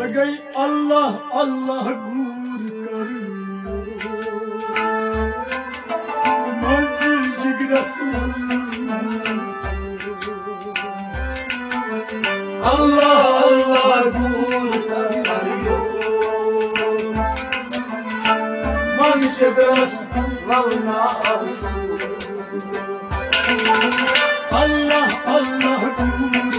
गई अल्लाह अल्लाह गूर कर मंजिल जिगरस अल्लाह अल्लाह गूर कर मंजिल जिगरस लवना अल्लाह अल्लाह गूर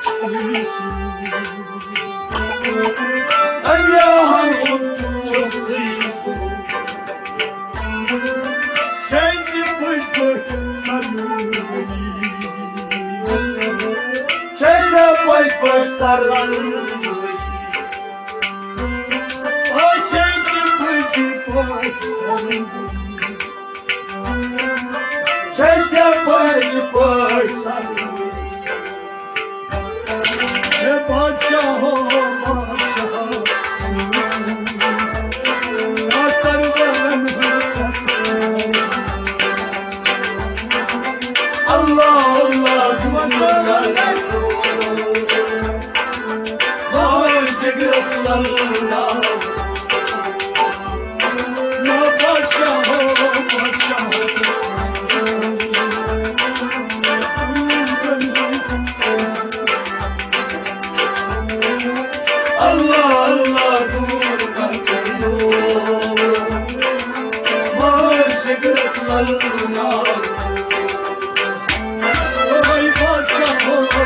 Evliyahan çok zayıfım. Çengi pışpır sarılmayı. Çengi pışpır sarılmayı. Ay çengi pışpır sarılmayı. Çengi pışpır sarılmayı. Padişah Allah Allah Vay çekiraslarına Ya padişah Allah Allah kurban Vay çekiraslarına Vay padişah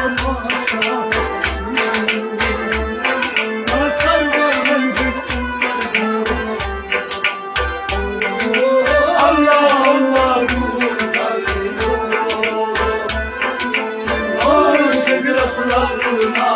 Allah Allah kurban Vay çekiraslarına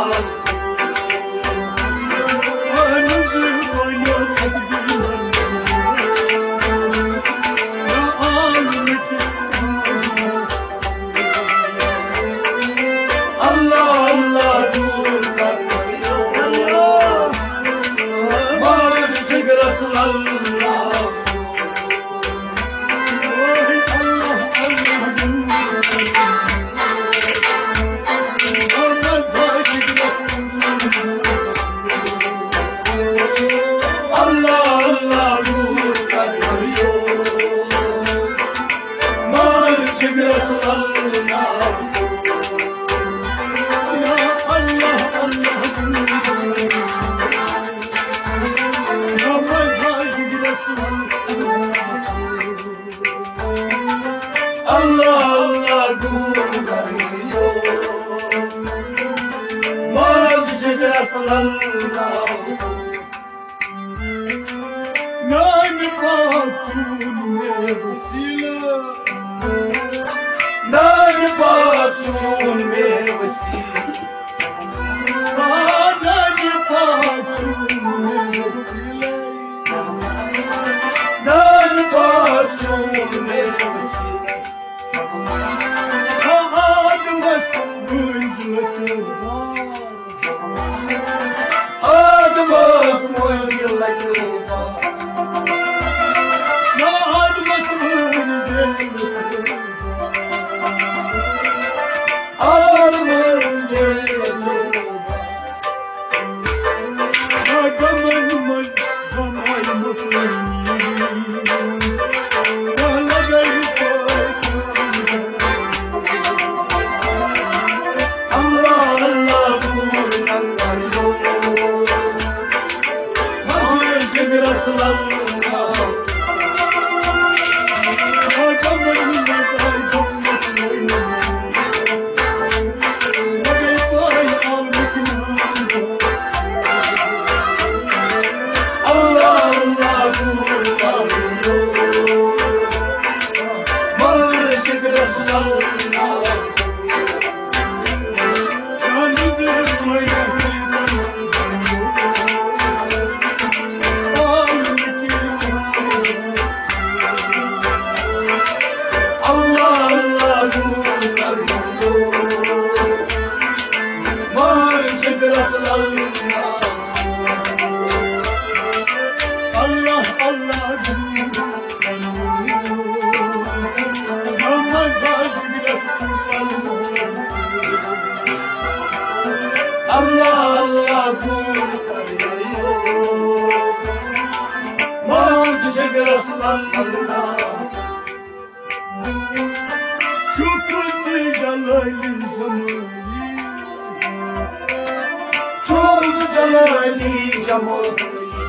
Allah Allah kurbanıyor Vazgeçer aslanlar Nani patun mevsile Nani patun mevsile Nani patun mevsile Nani patun mevsile Adımız muyullacı var Ya adımız muyullacı Adımız muyullacı Adımız Allah Allah Allah Allah Vazgeçer aslanlar Şükrü Celali Çok Celali Cemali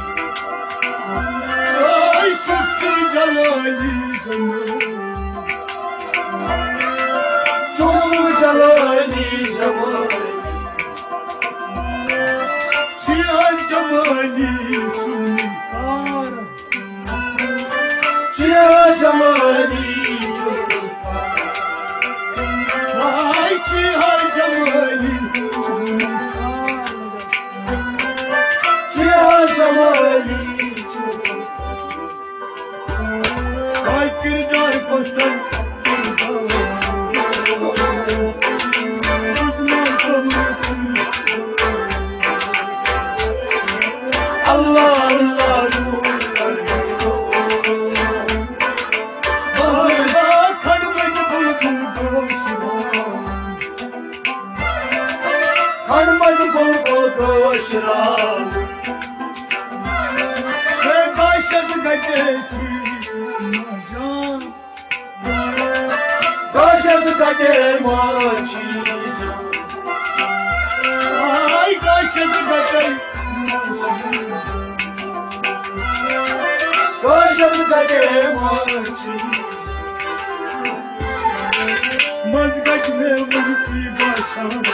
Ay Şükrü Celali Cemali Çok Celali Cemali Kanmaz bu koşra Ve kaşası kaçeci Majan Kaşası kaçe maçı Ay kaşası kaçe Kaşası kaçe maçı Mazgaç ne vursi başam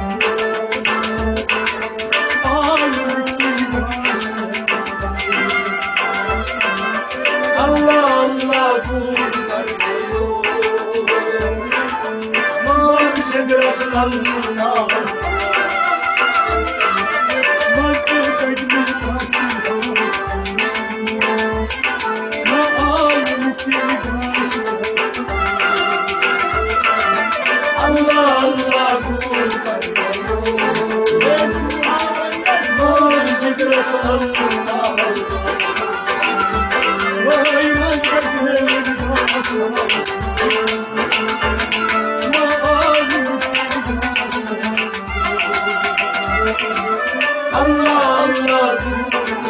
Allah Allah kurtar Mağar şegrasın Allah Mazgaç ne vursi Allah Allah kurtar Mağar şegrasın Allah Vay mazgaç ne vursi Allah Allah